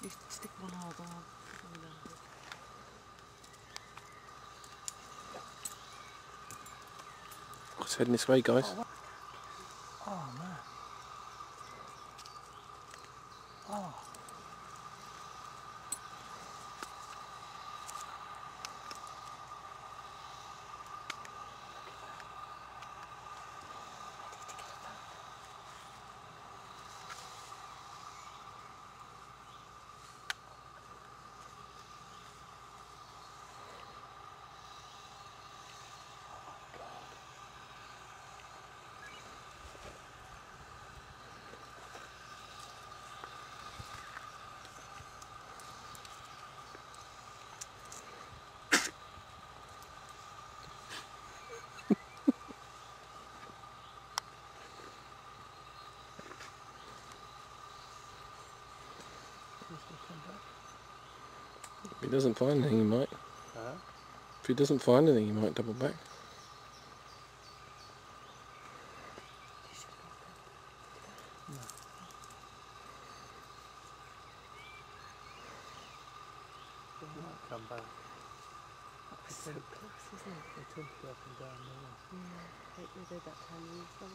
You stick one hard on. It's heading this way, guys. Oh man. Oh. If he doesn't find anything, he might. Huh? If he doesn't find anything, he might double back. No. He might come back. It's so close, isn't it? They tend to go up and down, don't they? Yeah, they did that time.